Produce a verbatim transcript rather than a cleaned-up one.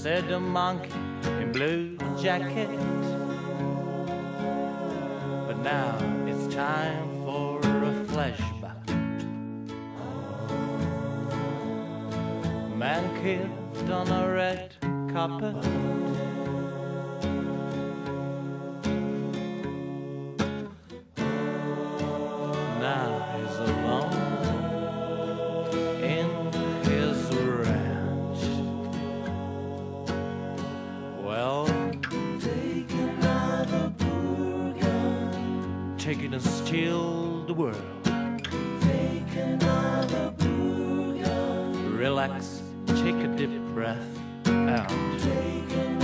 said the monkey in blue jacket. But now it's time for a flashback. Man killed on a red carpet. Now he's alone in his ranch. Well, Take another burger. taking to steal the world. Take another burger. Relax, take a deep breath out. Take another